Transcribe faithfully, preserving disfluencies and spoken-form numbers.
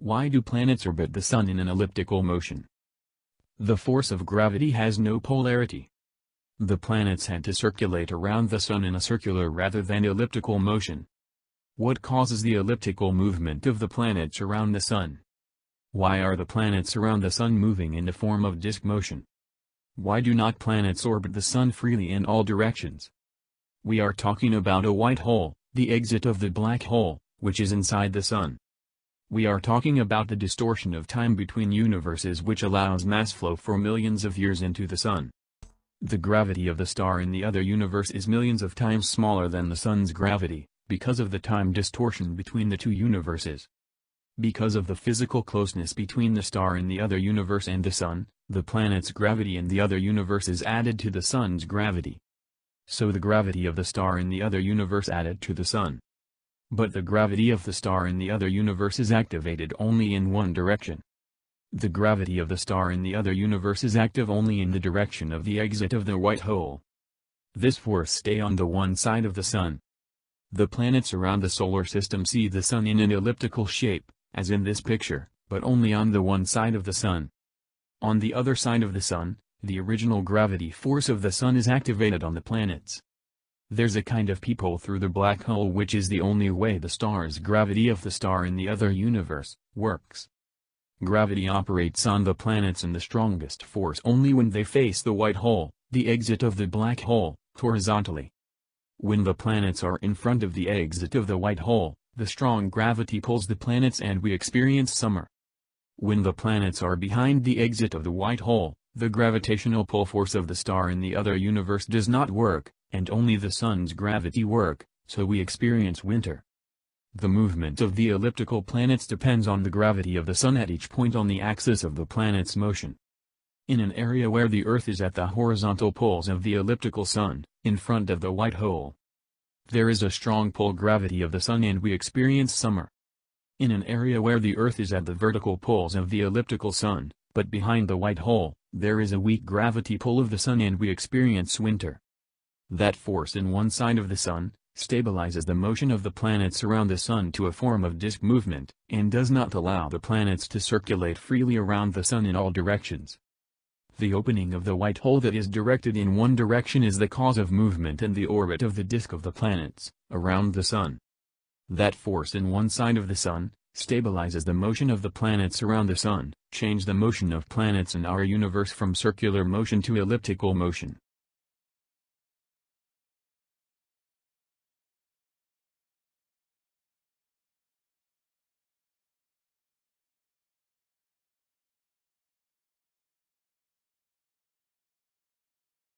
Why do planets orbit the Sun in an elliptical motion? The force of gravity has no polarity. The planets had to circulate around the Sun in a circular rather than elliptical motion. What causes the elliptical movement of the planets around the Sun? Why are the planets around the Sun moving in the form of disk motion? Why do not planets orbit the Sun freely in all directions? We are talking about a white hole, the exit of the black hole, which is inside the Sun. We are talking about the distortion of time between universes which allows mass flow for millions of years into the Sun. The gravity of the star in the other universe is millions of times smaller than the Sun's gravity, because of the time distortion between the two universes. Because of the physical closeness between the star in the other universe and the Sun, the planet's gravity in the other universe is added to the Sun's gravity. So the gravity of the star in the other universe added to the Sun. But the gravity of the star in the other universe is activated only in one direction. The gravity of the star in the other universe is active only in the direction of the exit of the white hole. This force stays on the one side of the Sun. The planets around the solar system see the Sun in an elliptical shape, as in this picture, but only on the one side of the Sun. On the other side of the Sun, the original gravity force of the Sun is activated on the planets. There's a kind of peephole through the black hole, which is the only way the star's gravity of the star in the other universe works. Gravity operates on the planets in the strongest force only when they face the white hole, the exit of the black hole, horizontally. When the planets are in front of the exit of the white hole, the strong gravity pulls the planets and we experience summer. When the planets are behind the exit of the white hole, the gravitational pull force of the star in the other universe does not work, and only the Sun's gravity work, so we experience winter. The movement of the elliptical planets depends on the gravity of the Sun at each point on the axis of the planet's motion. In an area where the Earth is at the horizontal poles of the elliptical Sun, in front of the white hole, there is a strong pull gravity of the Sun and we experience summer. In an area where the Earth is at the vertical poles of the elliptical Sun, but behind the white hole, there is a weak gravity pull of the Sun and we experience winter. That force in one side of the Sun stabilizes the motion of the planets around the Sun to a form of disk movement, and does not allow the planets to circulate freely around the Sun in all directions. The opening of the white hole that is directed in one direction is the cause of movement in the orbit of the disk of the planets around the Sun. That force in one side of the Sun stabilizes the motion of the planets around the Sun, change the motion of planets in our universe from circular motion to elliptical motion.